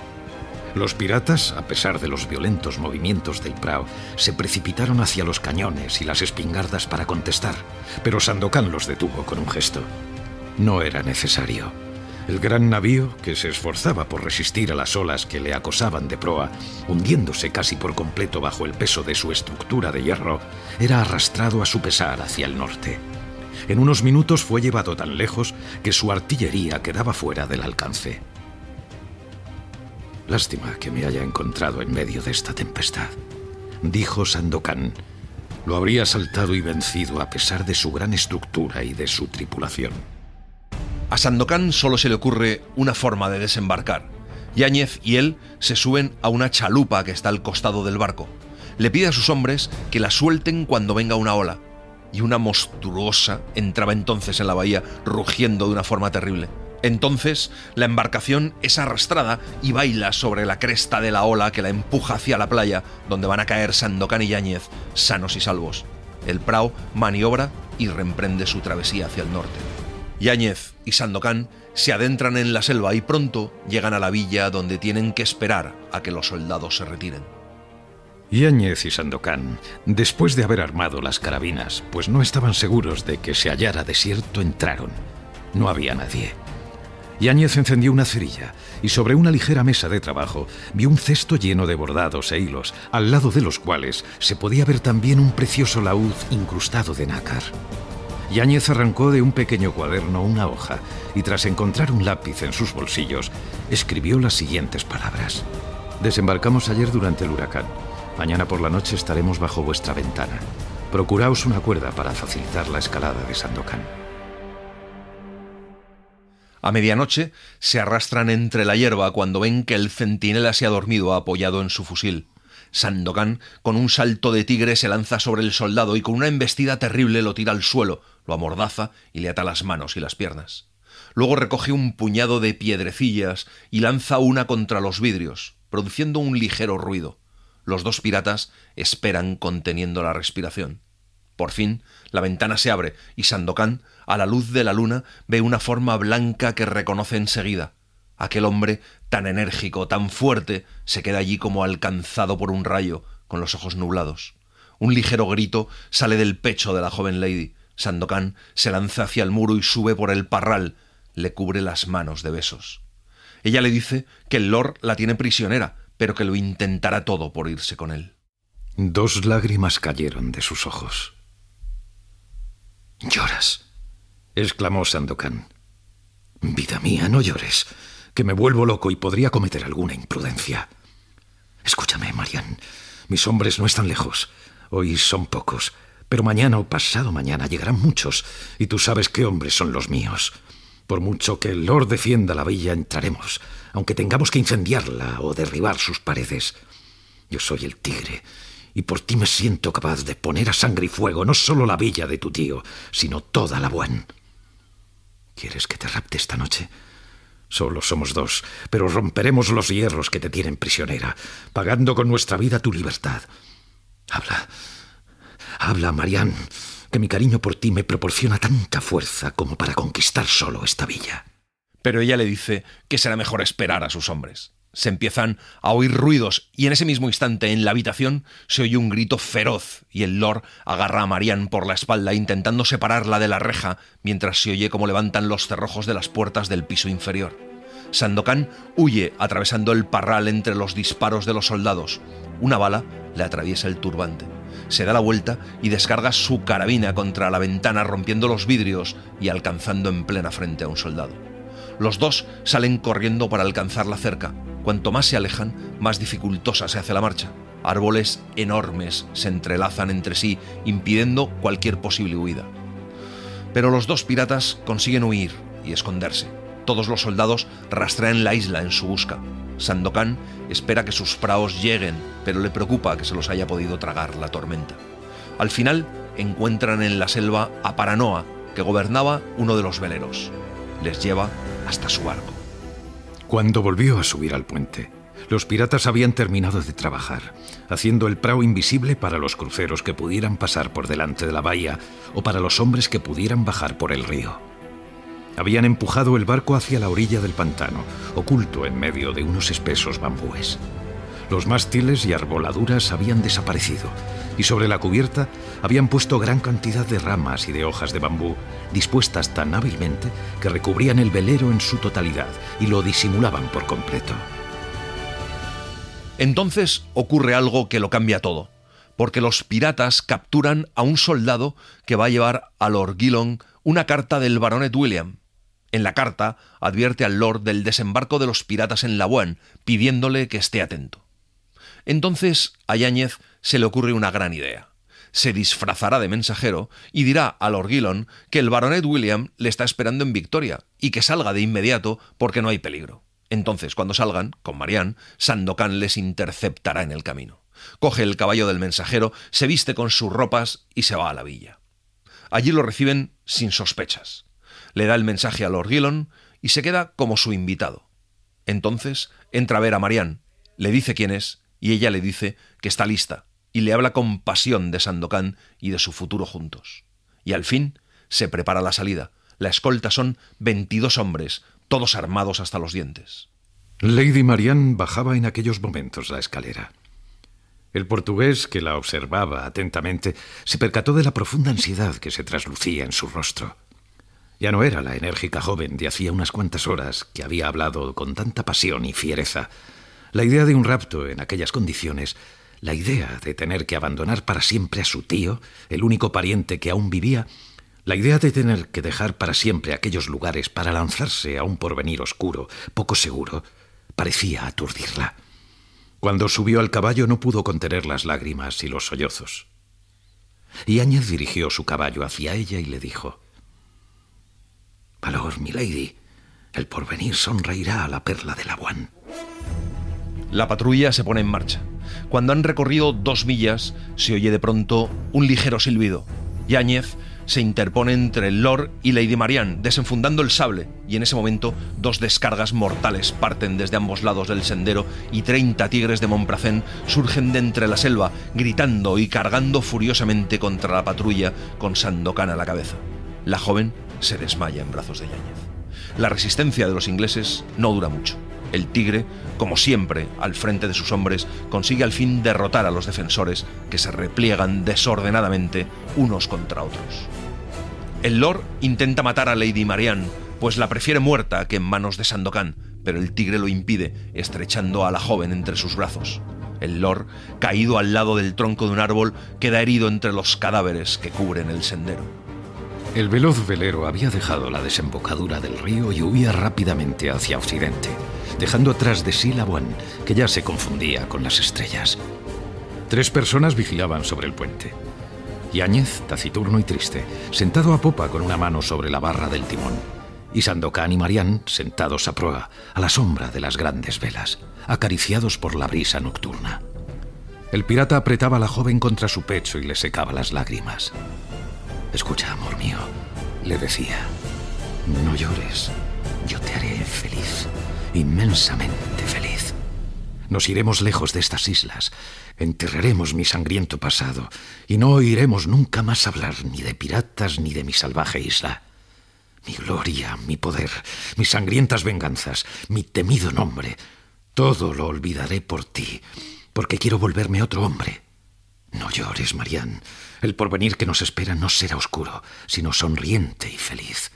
Los piratas, a pesar de los violentos movimientos del prao, se precipitaron hacia los cañones y las espingardas para contestar, pero Sandokan los detuvo con un gesto. No era necesario. El gran navío, que se esforzaba por resistir a las olas que le acosaban de proa, hundiéndose casi por completo bajo el peso de su estructura de hierro, era arrastrado a su pesar hacia el norte. En unos minutos fue llevado tan lejos que su artillería quedaba fuera del alcance. Lástima que me haya encontrado en medio de esta tempestad, dijo Sandokan, lo habría asaltado y vencido a pesar de su gran estructura y de su tripulación. A Sandokan solo se le ocurre una forma de desembarcar. Yáñez y él se suben a una chalupa que está al costado del barco. Le pide a sus hombres que la suelten cuando venga una ola. Y una monstruosa entraba entonces en la bahía, rugiendo de una forma terrible. Entonces, la embarcación es arrastrada y baila sobre la cresta de la ola que la empuja hacia la playa, donde van a caer Sandokan y Yáñez, sanos y salvos. El prao maniobra y reemprende su travesía hacia el norte. Yáñez y Sandokan se adentran en la selva y pronto llegan a la villa donde tienen que esperar a que los soldados se retiren. Yáñez y Sandokan, después de haber armado las carabinas, pues no estaban seguros de que se hallara desierto, entraron. No había nadie. Yáñez encendió una cerilla y sobre una ligera mesa de trabajo vio un cesto lleno de bordados e hilos, al lado de los cuales se podía ver también un precioso laúd incrustado de nácar. Yáñez arrancó de un pequeño cuaderno una hoja y tras encontrar un lápiz en sus bolsillos, escribió las siguientes palabras. Desembarcamos ayer durante el huracán. Mañana por la noche estaremos bajo vuestra ventana. Procuraos una cuerda para facilitar la escalada de Sandokan. A medianoche se arrastran entre la hierba cuando ven que el centinela se ha dormido apoyado en su fusil. Sandokan, con un salto de tigre, se lanza sobre el soldado y con una embestida terrible lo tira al suelo, lo amordaza y le ata las manos y las piernas. Luego recoge un puñado de piedrecillas y lanza una contra los vidrios, produciendo un ligero ruido. Los dos piratas esperan conteniendo la respiración. Por fin, la ventana se abre y Sandokan, a la luz de la luna, ve una forma blanca que reconoce enseguida. Aquel hombre, tan enérgico, tan fuerte, se queda allí como alcanzado por un rayo, con los ojos nublados. Un ligero grito sale del pecho de la joven lady. Sandokan se lanza hacia el muro y sube por el parral. Le cubre las manos de besos. Ella le dice que el lord la tiene prisionera, pero que lo intentará todo por irse con él. Dos lágrimas cayeron de sus ojos. «¿Lloras?», exclamó Sandokan. «Vida mía, no llores, que me vuelvo loco y podría cometer alguna imprudencia. Escúchame, Marian, mis hombres no están lejos. Hoy son pocos, pero mañana o pasado mañana llegarán muchos, y tú sabes qué hombres son los míos. Por mucho que el Lord defienda la villa, entraremos, aunque tengamos que incendiarla o derribar sus paredes. Yo soy el tigre, y por ti me siento capaz de poner a sangre y fuego no solo la villa de tu tío, sino toda la Buan. ¿Quieres que te rapte esta noche? Solo somos dos, pero romperemos los hierros que te tienen prisionera, pagando con nuestra vida tu libertad. Habla, habla, Marian, que mi cariño por ti me proporciona tanta fuerza como para conquistar solo esta villa». Pero ella le dice que será mejor esperar a sus hombres. Se empiezan a oír ruidos y en ese mismo instante en la habitación se oye un grito feroz y el lord agarra a Marian por la espalda intentando separarla de la reja mientras se oye cómo levantan los cerrojos de las puertas del piso inferior. Sandokan huye atravesando el parral entre los disparos de los soldados. Una bala le atraviesa el turbante. Se da la vuelta y descarga su carabina contra la ventana rompiendo los vidrios y alcanzando en plena frente a un soldado. Los dos salen corriendo para alcanzar la cerca. Cuanto más se alejan, más dificultosa se hace la marcha. Árboles enormes se entrelazan entre sí, impidiendo cualquier posible huida. Pero los dos piratas consiguen huir y esconderse. Todos los soldados rastrean la isla en su busca. Sandokan espera que sus praos lleguen, pero le preocupa que se los haya podido tragar la tormenta. Al final, encuentran en la selva a Paranoa, que gobernaba uno de los veleros. Les lleva hasta su barco. Cuando volvió a subir al puente, los piratas habían terminado de trabajar, haciendo el prao invisible para los cruceros que pudieran pasar por delante de la bahía o para los hombres que pudieran bajar por el río. Habían empujado el barco hacia la orilla del pantano, oculto en medio de unos espesos bambúes. Los mástiles y arboladuras habían desaparecido, y sobre la cubierta habían puesto gran cantidad de ramas y de hojas de bambú, dispuestas tan hábilmente que recubrían el velero en su totalidad y lo disimulaban por completo. Entonces ocurre algo que lo cambia todo, porque los piratas capturan a un soldado que va a llevar a Lord Gilon una carta del baronet William. En la carta advierte al Lord del desembarco de los piratas en la Buan, pidiéndole que esté atento. Entonces a Yáñez se le ocurre una gran idea. se disfrazará de mensajero y dirá a Lord Gillon que el baronet William le está esperando en Victoria y que salga de inmediato porque no hay peligro. Entonces, cuando salgan, con Marianne, Sandokan les interceptará en el camino. Coge el caballo del mensajero, se viste con sus ropas y se va a la villa. Allí lo reciben sin sospechas. Le da el mensaje a Lord Gillon y se queda como su invitado. Entonces entra a ver a Marianne, le dice quién es y ella le dice que está lista y le habla con pasión de Sandokan y de su futuro juntos. Y al fin se prepara la salida. La escolta son veintidós hombres, todos armados hasta los dientes. Lady Marianne bajaba en aquellos momentos la escalera. El portugués, que la observaba atentamente, se percató de la profunda ansiedad que se traslucía en su rostro. Ya no era la enérgica joven de hacía unas cuantas horas que había hablado con tanta pasión y fiereza. La idea de un rapto en aquellas condiciones, la idea de tener que abandonar para siempre a su tío, el único pariente que aún vivía, la idea de tener que dejar para siempre aquellos lugares para lanzarse a un porvenir oscuro, poco seguro, parecía aturdirla. Cuando subió al caballo no pudo contener las lágrimas y los sollozos. Yáñez dirigió su caballo hacia ella y le dijo: «Valor, milady, el porvenir sonreirá a la perla de Labuan». La patrulla se pone en marcha. Cuando han recorrido dos millas, se oye de pronto un ligero silbido. Yáñez se interpone entre el Lord y Lady Marianne, desenfundando el sable, y en ese momento dos descargas mortales parten desde ambos lados del sendero y treinta tigres de Montprazen surgen de entre la selva, gritando y cargando furiosamente contra la patrulla con Sandokan a la cabeza. La joven se desmaya en brazos de Yáñez. La resistencia de los ingleses no dura mucho. El tigre, como siempre, al frente de sus hombres, consigue al fin derrotar a los defensores, que se repliegan desordenadamente unos contra otros. El Lord intenta matar a Lady Marianne, pues la prefiere muerta que en manos de Sandokan, pero el tigre lo impide, estrechando a la joven entre sus brazos. El Lord, caído al lado del tronco de un árbol, queda herido entre los cadáveres que cubren el sendero. El veloz velero había dejado la desembocadura del río y huía rápidamente hacia occidente, dejando atrás de sí Labuan, que ya se confundía con las estrellas. Tres personas vigilaban sobre el puente. Yáñez, taciturno y triste, sentado a popa con una mano sobre la barra del timón, y Sandokan y Marianne sentados a proa, a la sombra de las grandes velas, acariciados por la brisa nocturna. El pirata apretaba a la joven contra su pecho y le secaba las lágrimas. «Escucha, amor mío», le decía, «no llores, yo te haré feliz, inmensamente feliz. Nos iremos lejos de estas islas, enterraremos mi sangriento pasado y no oiremos nunca más hablar ni de piratas ni de mi salvaje isla. Mi gloria, mi poder, mis sangrientas venganzas, mi temido nombre, todo lo olvidaré por ti, porque quiero volverme otro hombre. No llores, Marianne. El porvenir que nos espera no será oscuro, sino sonriente y feliz».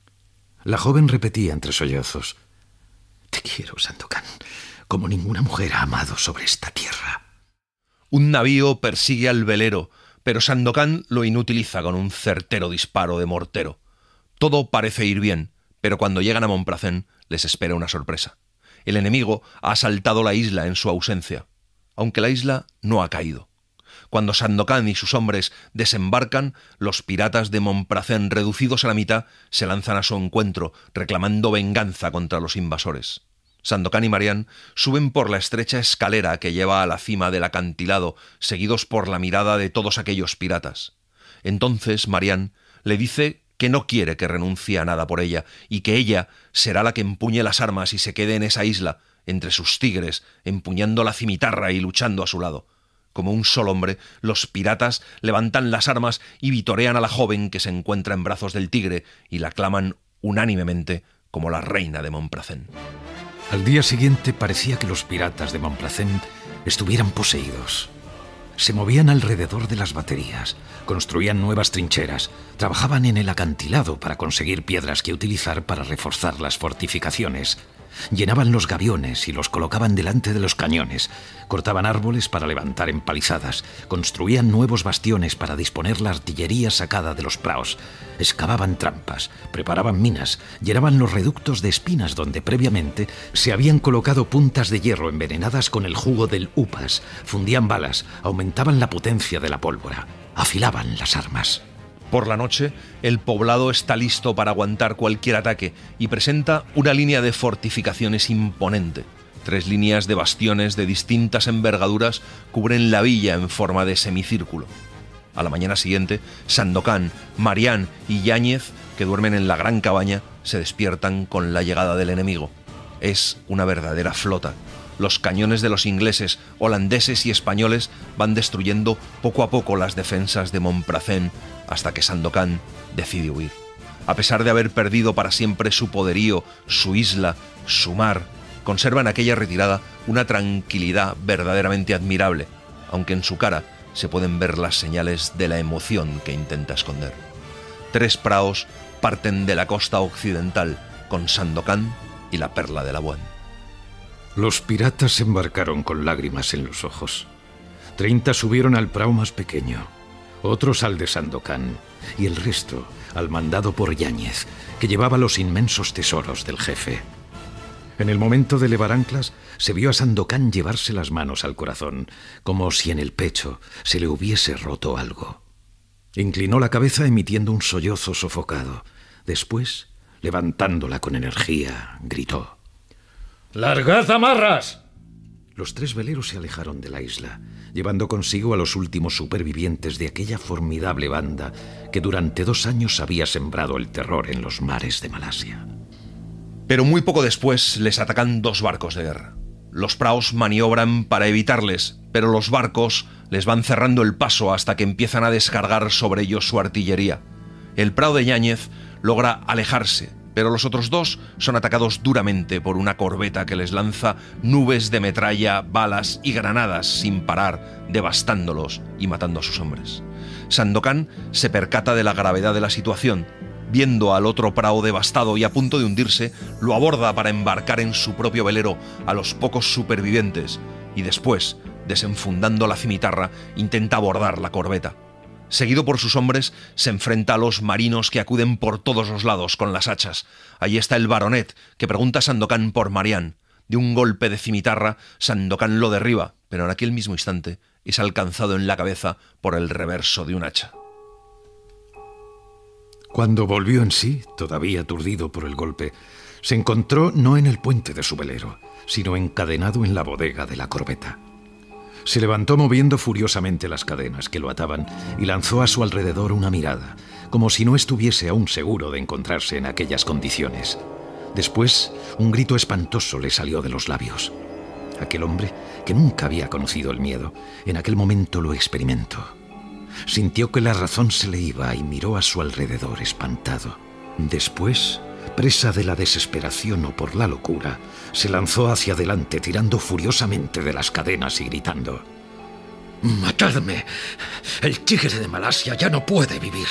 La joven repetía entre sollozos: «Te quiero, Sandokan, como ninguna mujer ha amado sobre esta tierra». Un navío persigue al velero, pero Sandokan lo inutiliza con un certero disparo de mortero. Todo parece ir bien, pero cuando llegan a Montprazen les espera una sorpresa. El enemigo ha asaltado la isla en su ausencia, aunque la isla no ha caído. Cuando Sandokan y sus hombres desembarcan, los piratas de Montprazen, reducidos a la mitad, se lanzan a su encuentro, reclamando venganza contra los invasores. Sandokan y Marianne suben por la estrecha escalera que lleva a la cima del acantilado, seguidos por la mirada de todos aquellos piratas. Entonces Marianne le dice que no quiere que renuncie a nada por ella, y que ella será la que empuñe las armas y se quede en esa isla, entre sus tigres, empuñando la cimitarra y luchando a su lado. Como un solo hombre, los piratas levantan las armas y vitorean a la joven que se encuentra en brazos del tigre y la aclaman unánimemente como la reina de Montprazen. Al día siguiente parecía que los piratas de Montprazen estuvieran poseídos. Se movían alrededor de las baterías, construían nuevas trincheras, trabajaban en el acantilado para conseguir piedras que utilizar para reforzar las fortificaciones. Llenaban los gaviones y los colocaban delante de los cañones, cortaban árboles para levantar empalizadas, construían nuevos bastiones para disponer la artillería sacada de los praos, excavaban trampas, preparaban minas, llenaban los reductos de espinas donde previamente se habían colocado puntas de hierro envenenadas con el jugo del upas, fundían balas, aumentaban la potencia de la pólvora. afilaban las armas. Por la noche, el poblado está listo para aguantar cualquier ataque y presenta una línea de fortificaciones imponente. Tres líneas de bastiones de distintas envergaduras cubren la villa en forma de semicírculo. A la mañana siguiente, Sandokan, Marián y Yáñez, que duermen en la gran cabaña, se despiertan con la llegada del enemigo. Es una verdadera flota. Los cañones de los ingleses, holandeses y españoles van destruyendo poco a poco las defensas de Montprazen hasta que Sandokan decide huir. A pesar de haber perdido para siempre su poderío, su isla, su mar, conserva en aquella retirada una tranquilidad verdaderamente admirable, aunque en su cara se pueden ver las señales de la emoción que intenta esconder. Tres praos parten de la costa occidental con Sandokan y la perla de Labuan. Los piratas se embarcaron con lágrimas en los ojos. Treinta subieron al prao más pequeño, otros al de Sandokan y el resto al mandado por Yáñez, que llevaba los inmensos tesoros del jefe. En el momento de levar anclas, se vio a Sandokan llevarse las manos al corazón, como si en el pecho se le hubiese roto algo. Inclinó la cabeza emitiendo un sollozo sofocado. Después, levantándola con energía, gritó: ¡Largad amarras! Los tres veleros se alejaron de la isla, llevando consigo a los últimos supervivientes de aquella formidable banda que durante dos años había sembrado el terror en los mares de Malasia. Pero muy poco después les atacan dos barcos de guerra. Los praos maniobran para evitarles, pero los barcos les van cerrando el paso hasta que empiezan a descargar sobre ellos su artillería. El prao de Yáñez logra alejarse, pero los otros dos son atacados duramente por una corbeta que les lanza nubes de metralla, balas y granadas sin parar, devastándolos y matando a sus hombres. Sandokan se percata de la gravedad de la situación. Viendo al otro prao devastado y a punto de hundirse, lo aborda para embarcar en su propio velero a los pocos supervivientes y después, desenfundando la cimitarra, intenta abordar la corbeta. Seguido por sus hombres, se enfrenta a los marinos que acuden por todos los lados con las hachas. Allí está el baronet, que pregunta a Sandokan por Marián. De un golpe de cimitarra, Sandokan lo derriba, pero en aquel mismo instante es alcanzado en la cabeza por el reverso de un hacha. Cuando volvió en sí, todavía aturdido por el golpe, se encontró no en el puente de su velero, sino encadenado en la bodega de la corbeta. Se levantó moviendo furiosamente las cadenas que lo ataban y lanzó a su alrededor una mirada, como si no estuviese aún seguro de encontrarse en aquellas condiciones. Después, un grito espantoso le salió de los labios. Aquel hombre, que nunca había conocido el miedo, en aquel momento lo experimentó. Sintió que la razón se le iba y miró a su alrededor espantado. Después, presa de la desesperación o por la locura, se lanzó hacia adelante tirando furiosamente de las cadenas y gritando: ¡Matadme! ¡El tigre de Malasia ya no puede vivir!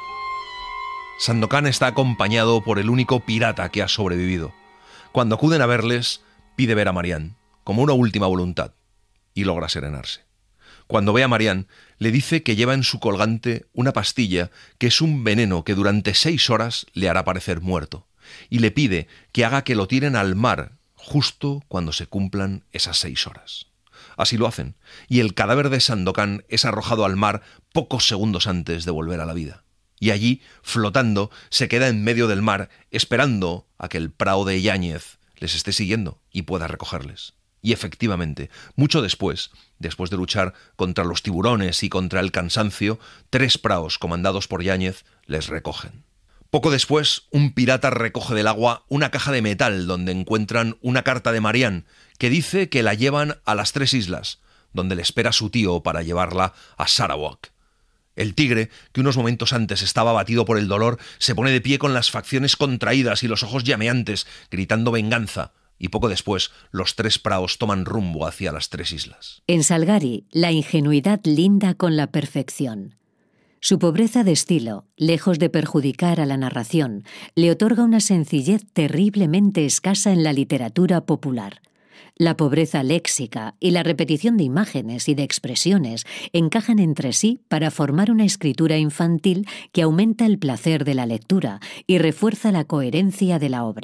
Sandokan está acompañado por el único pirata que ha sobrevivido. Cuando acuden a verles, pide ver a Marián, como una última voluntad, y logra serenarse. Cuando ve a Marián, le dice que lleva en su colgante una pastilla que es un veneno que durante seis horas le hará parecer muerto, y le pide que haga que lo tiren al mar justo cuando se cumplan esas seis horas. Así lo hacen, y el cadáver de Sandokan es arrojado al mar pocos segundos antes de volver a la vida. Y allí, flotando, se queda en medio del mar, esperando a que el prao de Yáñez les esté siguiendo y pueda recogerles. Y efectivamente, mucho después, después de luchar contra los tiburones y contra el cansancio, tres praos comandados por Yáñez les recogen. Poco después, un pirata recoge del agua una caja de metal donde encuentran una carta de Marián que dice que la llevan a las tres islas, donde le espera su tío para llevarla a Sarawak. El tigre, que unos momentos antes estaba abatido por el dolor, se pone de pie con las facciones contraídas y los ojos llameantes, gritando venganza, y poco después los tres praos toman rumbo hacia las tres islas. En Salgari, la ingenuidad linda con la perfección. Su pobreza de estilo, lejos de perjudicar a la narración, le otorga una sencillez terriblemente escasa en la literatura popular. La pobreza léxica y la repetición de imágenes y de expresiones encajan entre sí para formar una escritura infantil que aumenta el placer de la lectura y refuerza la coherencia de la obra.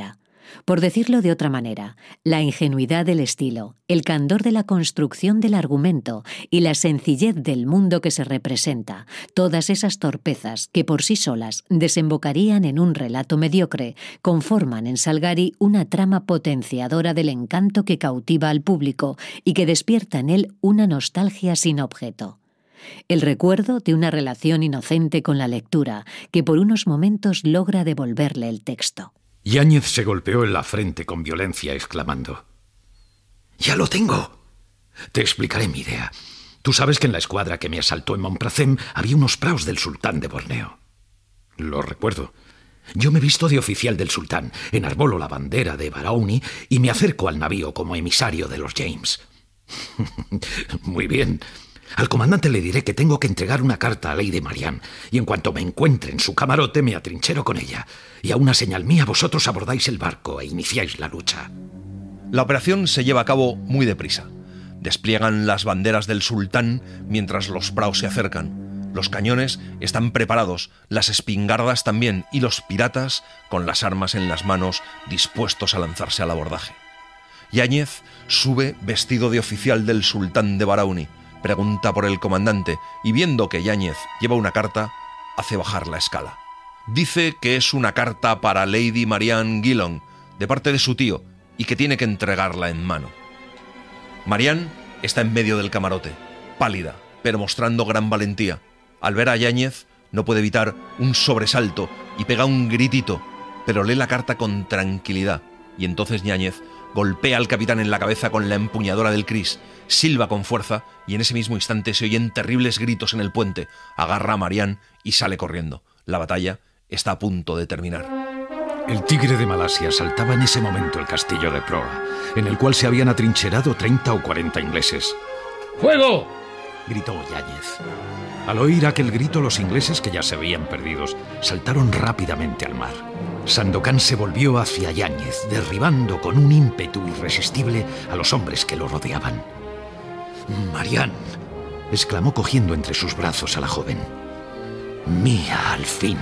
Por decirlo de otra manera, la ingenuidad del estilo, el candor de la construcción del argumento y la sencillez del mundo que se representa, todas esas torpezas que por sí solas desembocarían en un relato mediocre, conforman en Salgari una trama potenciadora del encanto que cautiva al público y que despierta en él una nostalgia sin objeto. El recuerdo de una relación inocente con la lectura que por unos momentos logra devolverle el texto. Yáñez se golpeó en la frente con violencia, exclamando: ¡Ya lo tengo! Te explicaré mi idea. Tú sabes que en la escuadra que me asaltó en Montpracem había unos praos del sultán de Borneo. Lo recuerdo. Yo me visto de oficial del sultán, enarbolo la bandera de Barauni y me acerco al navío como emisario de los James. Muy bien. Al comandante le diré que tengo que entregar una carta a Lady Marianne, y en cuanto me encuentre en su camarote me atrinchero con ella, y a una señal mía vosotros abordáis el barco e iniciáis la lucha. La operación se lleva a cabo muy deprisa. Despliegan las banderas del sultán mientras los praos se acercan. Los cañones están preparados, las espingardas también, y los piratas con las armas en las manos dispuestos a lanzarse al abordaje. Yáñez sube vestido de oficial del sultán de Barauni. Pregunta por el comandante y viendo que Yáñez lleva una carta, hace bajar la escala. Dice que es una carta para Lady Marianne Gillon, de parte de su tío, y que tiene que entregarla en mano. Marianne está en medio del camarote, pálida, pero mostrando gran valentía. Al ver a Yáñez, no puede evitar un sobresalto y pega un gritito, pero lee la carta con tranquilidad, y entonces Yáñez golpea al capitán en la cabeza con la empuñadura del Cris, silba con fuerza y en ese mismo instante se oyen terribles gritos en el puente. Agarra a Marianne y sale corriendo. La batalla está a punto de terminar. El tigre de Malasia asaltaba en ese momento el castillo de proa, en el cual se habían atrincherado treinta o cuarenta ingleses. ¡Fuego!, gritó Yáñez. Al oír aquel grito, los ingleses, que ya se veían perdidos, saltaron rápidamente al mar. Sandokan se volvió hacia Yáñez, derribando con un ímpetu irresistible a los hombres que lo rodeaban. «Marianne», exclamó cogiendo entre sus brazos a la joven. «Mía, al fin».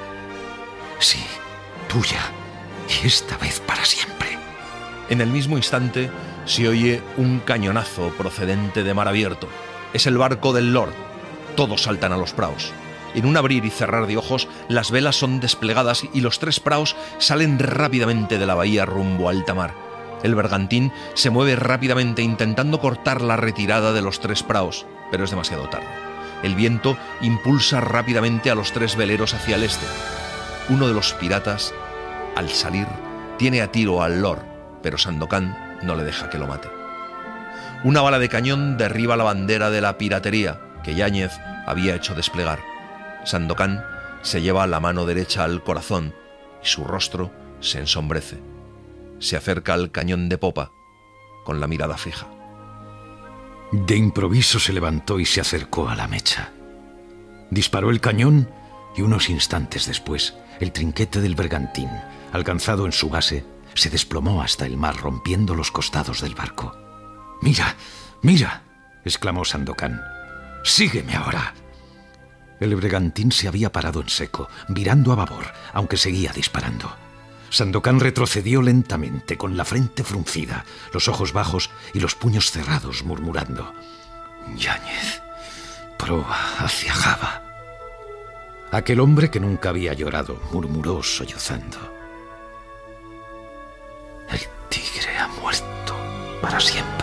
«Sí, tuya, y esta vez para siempre». En el mismo instante se oye un cañonazo procedente de mar abierto. Es el barco del Lord. Todos saltan a los praos. En un abrir y cerrar de ojos, las velas son desplegadas y los tres praos salen rápidamente de la bahía rumbo a alta mar. El bergantín se mueve rápidamente intentando cortar la retirada de los tres praos, pero es demasiado tarde. El viento impulsa rápidamente a los tres veleros hacia el este. Uno de los piratas, al salir, tiene a tiro al Lord, pero Sandokan no le deja que lo mate. Una bala de cañón derriba la bandera de la piratería que Yáñez había hecho desplegar. Sandokan se lleva la mano derecha al corazón y su rostro se ensombrece. Se acerca al cañón de popa con la mirada fija. De improviso se levantó y se acercó a la mecha. Disparó el cañón y unos instantes después el trinquete del bergantín, alcanzado en su base, se desplomó hasta el mar rompiendo los costados del barco. «¡Mira, mira!», exclamó Sandokan. «¡Sígueme ahora!». El bergantín se había parado en seco, virando a babor, aunque seguía disparando. Sandokan retrocedió lentamente, con la frente fruncida, los ojos bajos y los puños cerrados, murmurando: «Yáñez, proa hacia Java». Aquel hombre que nunca había llorado murmuró sollozando: «El tigre ha muerto para siempre».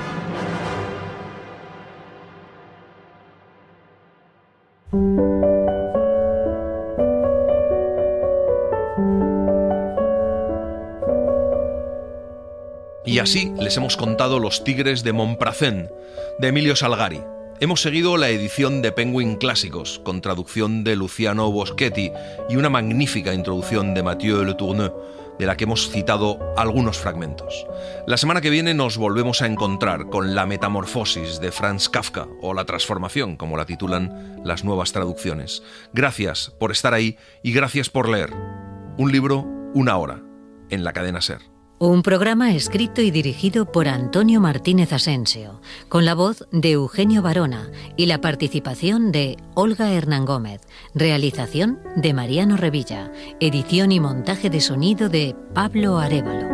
Y así les hemos contado Los tigres de Montpracen, de Emilio Salgari. Hemos seguido la edición de Penguin Clásicos, con traducción de Luciano Boschetti y una magnífica introducción de Mathieu Le Tourneux, de la que hemos citado algunos fragmentos. La semana que viene nos volvemos a encontrar con La metamorfosis de Franz Kafka, o La transformación, como la titulan las nuevas traducciones. Gracias por estar ahí y gracias por leer. Un libro, una hora, en la cadena SER. Un programa escrito y dirigido por Antonio Martínez Asensio, con la voz de Eugenio Barona y la participación de Olga Hernán Gómez, realización de Mariano Revilla, edición y montaje de sonido de Pablo Arévalo.